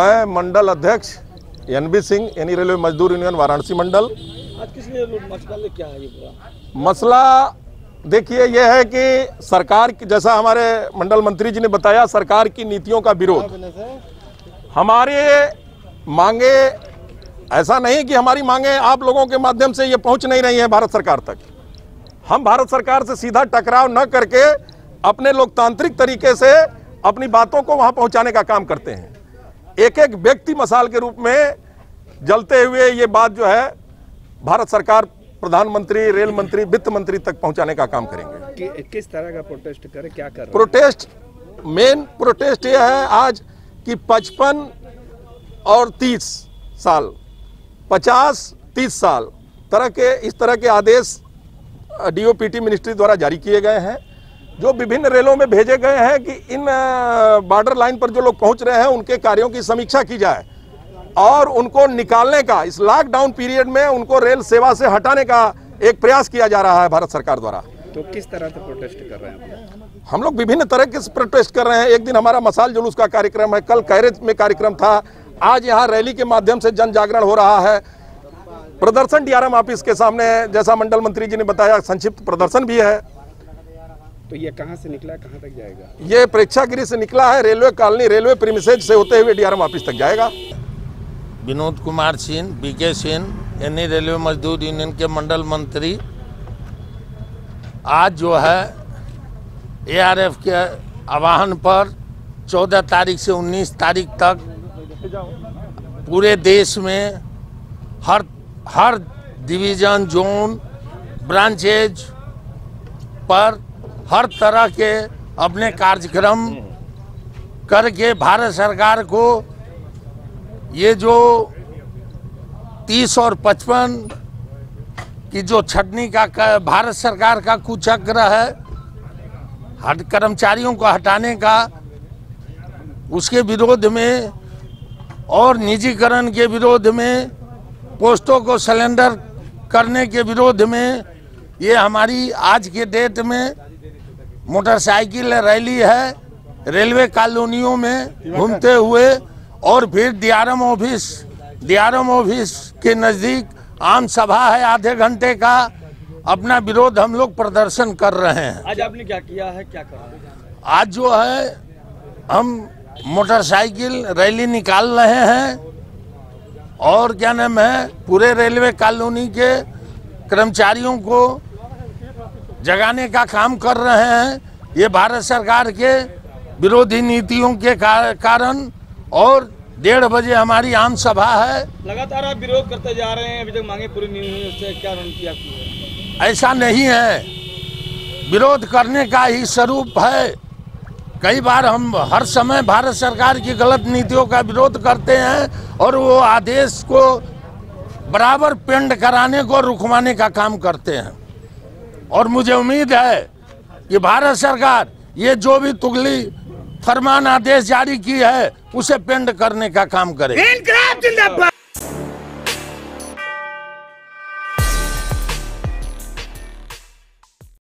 मैं मंडल अध्यक्ष NB सिंह यानी रेलवे मजदूर यूनियन वाराणसी मंडल। आज किस लिए मसला क्या है ये पूरा? मसला देखिए यह है कि सरकार की, जैसा हमारे मंडल मंत्री जी ने बताया, सरकार की नीतियों का विरोध। हमारे मांगे, ऐसा नहीं कि हमारी मांगे आप लोगों के माध्यम से ये पहुंच नहीं रही है भारत सरकार तक। हम भारत सरकार से सीधा टकराव न करके अपने लोकतांत्रिक तरीके से अपनी बातों को वहां पहुंचाने का काम करते हैं। एक एक व्यक्ति मसाल के रूप में जलते हुए ये बात जो है भारत सरकार, प्रधानमंत्री, रेल मंत्री, वित्त मंत्री तक पहुंचाने का काम करेंगे। किस तरह का प्रोटेस्ट करें, क्या कर रहे हैं? प्रोटेस्ट, मेन प्रोटेस्ट ये है आज कि 55 और 30 साल, 50-30 साल इस तरह के आदेश DOPT मिनिस्ट्री द्वारा जारी किए गए हैं, जो विभिन्न रेलों में भेजे गए हैं कि इन बॉर्डर लाइन पर जो लोग पहुंच रहे हैं उनके कार्यों की समीक्षा की जाए और उनको निकालने का, इस लॉकडाउन पीरियड में उनको रेल सेवा से हटाने का एक प्रयास किया जा रहा है भारत सरकार द्वारा। तो किस तरह से प्रोटेस्ट कर रहे हैं? हम लोग विभिन्न तरह के प्रोटेस्ट कर रहे हैं। एक दिन हमारा मसाल जुलूस का कार्यक्रम है, कल कैरेज में कार्यक्रम था, आज यहाँ रैली के माध्यम से जन जागरण हो रहा है। प्रदर्शन DRM ऑफिस के सामने, जैसा मंडल मंत्री जी ने बताया, संक्षिप्त प्रदर्शन भी है। तो ये कहाँ से निकला, कहाँ तक जाएगा? ये प्रेक्षागृह से निकला है, रेलवे कॉलोनी, रेलवे प्रीमिसेज से होते हुए DRM ऑफिस तक जाएगा। विनोद कुमार सिंह, BK सिंह, यानी रेलवे मजदूर यूनियन के मंडल मंत्री, आज जो है ARF के आह्वान पर 14 तारीख से 19 तारीख तक पूरे देश में हर डिवीज़न, जोन, ब्रांचेज पर हर तरह के अपने कार्यक्रम करके भारत सरकार को ये जो 30 और 55 की जो छटनी का भारत सरकार का कुचक्र है, कर्मचारियों को हटाने का, उसके विरोध में और निजीकरण के विरोध में, पोस्टों को सिलेंडर करने के विरोध में, ये हमारी आज के डेट में मोटरसाइकिल रैली है, रेलवे कॉलोनियों में घूमते हुए, और फिर DRM ऑफिस के नज़दीक आम सभा है, आधे घंटे का अपना विरोध हम लोग प्रदर्शन कर रहे हैं। आज आपने क्या किया है, क्या कर रहे हैं? आज जो है हम मोटरसाइकिल रैली निकाल रहे हैं और क्या नाम है, पूरे रेलवे कॉलोनी के कर्मचारियों को जगाने का काम कर रहे हैं। ये भारत सरकार के विरोधी नीतियों के कारण, और 1:30 बजे हमारी आम सभा है। लगातार आप विरोध करते जा रहे हैं, अभी तक मांगे पूरी नहीं हुई, उससे क्या रणनीति आपकी है? ऐसा नहीं है, विरोध करने का ही स्वरूप है। कई बार हम हर समय भारत सरकार की गलत नीतियों का विरोध करते हैं और वो आदेश को बराबर पेंड कराने को रुकवाने का काम करते हैं। और मुझे उम्मीद है कि भारत सरकार ये जो भी तुगली फरमान आदेश जारी की है उसे पेंड करने का काम करे।